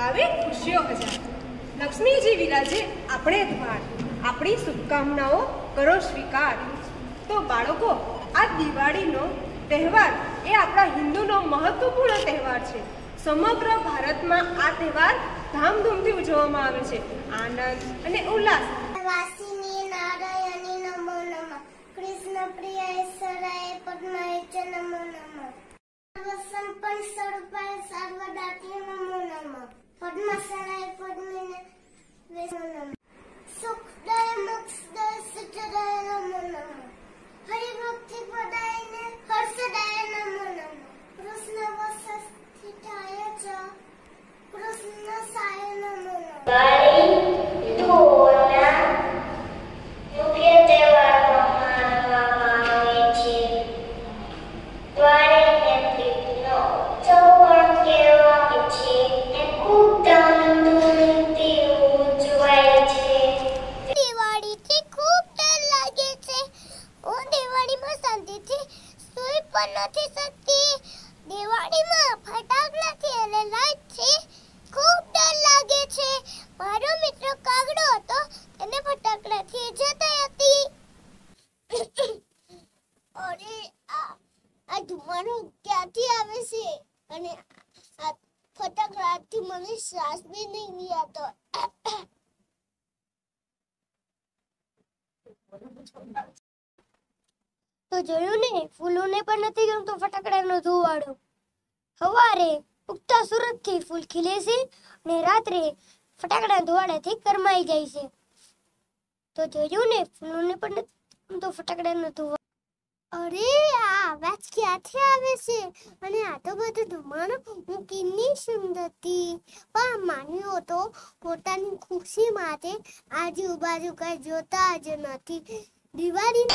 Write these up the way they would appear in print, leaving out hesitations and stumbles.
આવે ખુશીઓ હજાર। લક્ષ્મીજી વિરાજે આપણે દ્વાર, આપણી શુભકામનાઓ કરો સ્વીકાર। તો બાળકો, આ દિવાળીનો તહેવાર એ આપણા હિન્દુનો મહત્વપૂર્ણ તહેવાર છે। સમગ્ર ભારતમાં આ તહેવાર ધામધૂમથી ઉજવવામાં આવે છે। આનંદ અને ઉલ્લાસ। વાસિની નારાયણી નમો નમઃ, કૃષ્ણ પ્રિયાય સરાય પદ્માય ચ નમો નમઃ, સર્વસંપન્ન સ્વરૂપાય સર્વદાત્રી નમો નમઃ, પદ્મસરાય પદ્મિને નમો નમઃ, સુખદાય મોક્ષદાય સિદ્ધદાય નમો નમઃ, હરિભક્તિ પ્રદાયને હર્ષદાય નમો નમઃ, કૃષ્ણ વસસ્થિતાય ચ કૃષ્ણ સાય નમો નમઃ। નથી શકતી। દિવાળીમાં ફટાકડાથી અને લાઈટથી ખૂબ ડર લાગે છે। મારો મિત્ર કાગડો હતો, તેને ફટાકડાથી જતી હતી। અરે આ ધુમાડો ક્યાંથી આવે છે? અને આ ફટાકડાથી મને શ્વાસ બી નહીં આવતો। તો જોયું ને, ફૂલોને પણ નથી ગમતો ફટાકડાનો ધુવાડો। સવારે ઉગતા સૂરજથી ફૂલ ખીલે છે અને રાત્રે ફટાકડાના ધુવાડાથી કરમાઈ જાય છે। તો જોયું ને, ફૂલોને પણ નથી ગમતો ફટાકડાનો ધુવાડો। અરે આ અવાજ ક્યાંથી આવે છે? અને આ તો બધો ધુમાડો હું કેટલી સુંદર હતી, પણ માન્યો તો પોતાની ખુશી માટે આજુબાજુ કઈ જોતા જ નથી। દિવાળી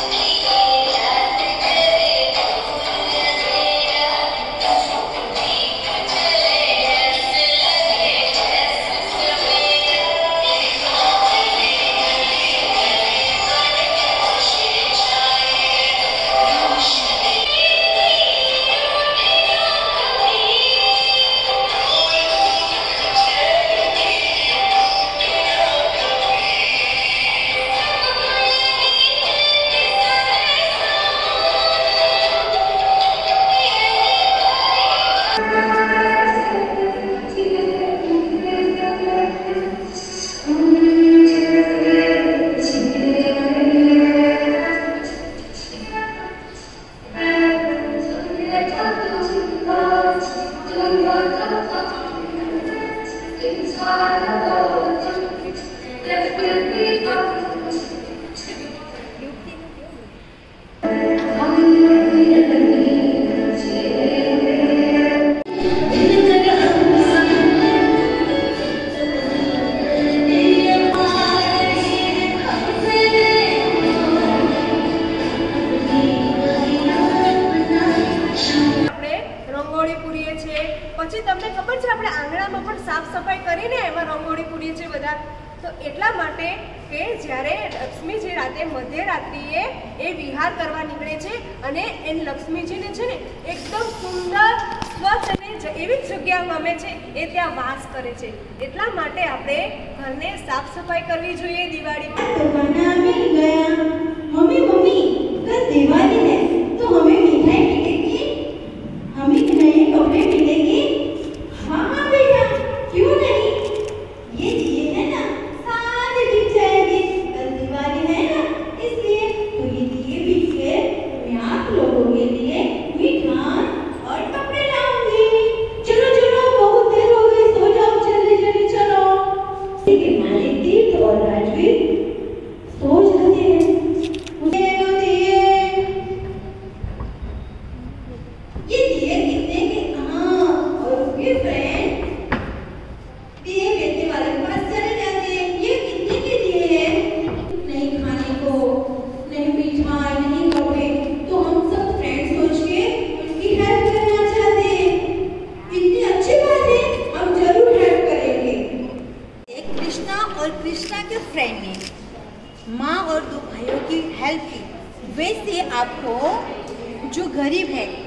પછી તમને ખબર છે આપણે આંગણામાં પણ સાફ સફાઈ કરીને એમાં રંગોળી પૂરીએ છીએ બધા। તો એટલા માટે કે જ્યારે લક્ષ્મીજી રાતે મધ્યરાત્રિએ એ વિહાર કરવા નીકળે છે અને એ લક્ષ્મીજીને છે ને એકદમ સુંદર સ્વચ્છ અને એવી જગ્યા ગમે છે, એ ત્યાં વાસ કરે છે। એટલા માટે આપણે ઘરને સાફ સફાઈ કરવી જોઈએ દિવાળીમાં। मम्मी मम्मी कल दिवाली है तो हमें मिठाई मिलेगी, हमें नए कपड़े मिलेंगे। हाँ हाँ बेटा, क्यों नहीं, ये दिए है ना सारे बिक जाएंगे। कल दिवाली है ना, इसलिए तो ये दिए बिक के मैं आप लोगों के लिए मिठाई और कपड़े लाऊंगी। चलो चलो, बहुत देर हो गई, सो जाओ जल्दी जल्दी चलो। ठीक है, मालिक तीर्थ और राजवीर सो जाते हैं। माँ और दो भाइयों की हेल्प की, वैसे आपको जो गरीब है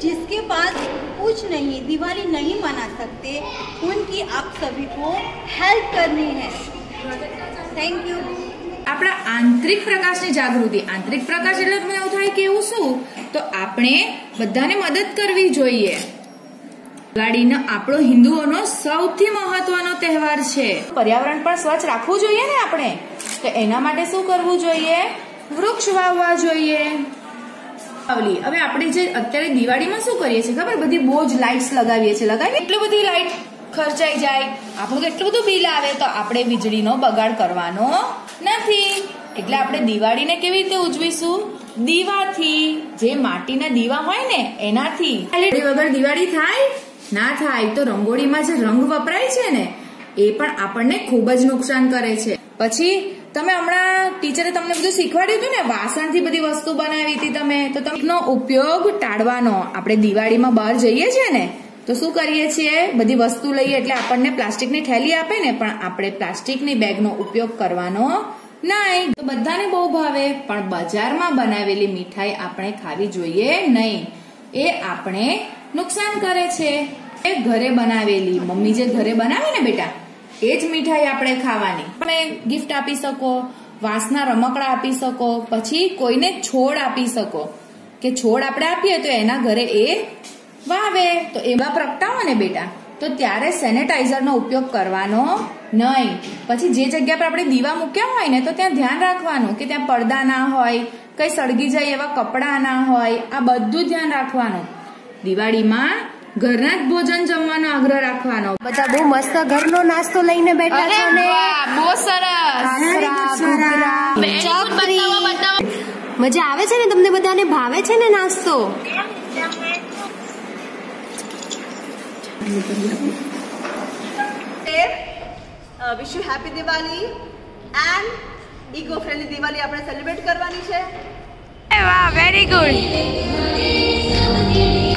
जिसके पास कुछ नहीं, दिवाली नहीं मना सकते, उनकी आप सभी को हेल्प करनी है। Thank you. આપણા આંતરિક પ્રકાશની જાગૃતિ, આંતરિક પ્રકાશ એટલે તમને એવું થાય કે એવું શું, તો આપણે બધાને મદદ કરવી જોઈએ. દિવાળીનો આપણો હિન્દુઓનો સૌથી મહત્વનો તહેવાર છે. પર્યાવરણ પણ સ્વચ્છ રાખવું જોઈએ ને આપણે, તો એના માટે શું કરવું જોઈએ? વૃક્ષ વાવવા જોઈએ. હવે આપણે જે અત્યારે દિવાળીમાં શું કરીએ છીએ ખબર? બધી બહુ જ લાઇટ્સ લગાવીએ છીએ. એટલી બધી લાઇટ ખર્ચાઈ જાય, આપણું કેટલું બધું બિલ આવે, તો આપણે વીજળીનો બગાડ કરવાનો નથી. એટલે આપણે દિવાળીને કેવી રીતે ઉજવીશું? દીવાથી. જે માટીના દીવા હોય ને એનાથી. વગર દિવાળી થાય ના થાય. તો રંગોળીમાં જે રંગ વપરાય છે ને એ પણ આપણને ખૂબ જ નુકસાન કરે છે. પછી તમે હમણાં ટીચરે તમને બધું શીખવાડ્યું હતું ને, વાસણથી બધી વસ્તુ બનાવી હતી તમે, તો તેનો ઉપયોગ ટાળવાનો. આપણે દિવાળીમાં બહાર જઈએ છીએ ને તો શું કરીએ છીએ? બધી વસ્તુ લઈએ એટલે આપણને પ્લાસ્ટિકની થેલી આપે ને, પણ આપણે પ્લાસ્ટિકની બેગનો ઉપયોગ કરવાનો નહીં. તો બધાને બહુ ભાવે, પણ બજારમાં બનાવેલી મીઠાઈ આપણે ખાવી જોઈએ નહીં. એ આપણે નુકસાન કરે છે. ઘરે બનાવેલી, મમ્મી જે ઘરે બનાવે ને બેટા, એ જ મીઠાઈ આપણે ખાવાની. તમે ગિફ્ટ આપી શકો, વાંસના રમકડા આપી શકો, પછી કોઈને છોડ આપી શકો કે છોડ આપણે આપીએ તો એના ઘરે એ વાવે. તો એવા પ્રગટાવો ને બેટા, તો ત્યારે સેનેટાઈઝરનો ઉપયોગ કરવાનો નહીં. પછી જે જગ્યા પર આપણે દીવા મૂક્યા હોય ને તો ત્યાં ધ્યાન રાખવાનું કે ત્યાં પડદા ના હોય, કઈ સળગી જાય એવા કપડા ના હોય. આ બધું ધ્યાન રાખવાનું. દિવાળીમાં ઘરના જ ભોજન જમવાનો આગ્રહ રાખવાનો. બધા બહુ મસ્ત ઘરનો નાસ્તો લઈને બેઠા છો ને, બહુ સરસ. મજા આવે છે ને? તમને બધાને ભાવે છે ને નાસ્તો? Wish you happy Diwali and eco friendly Diwali આપણે સેલિબ્રેટ કરવાની છે. વાહ, વેરી ગુડ.